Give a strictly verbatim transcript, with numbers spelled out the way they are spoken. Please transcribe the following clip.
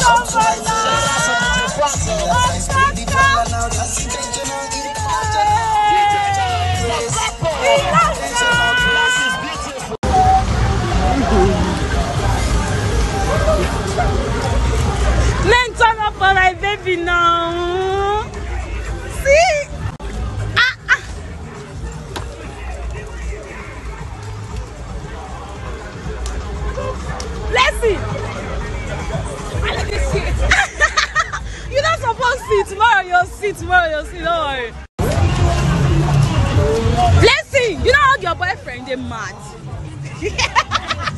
Men turn up for my baby now. See? Ah, ah. Let's see. I like this shit. You're not supposed to see. Tomorrow you'll see. Tomorrow you'll see. Don't worry. Let's see. You know how your boyfriend is mad.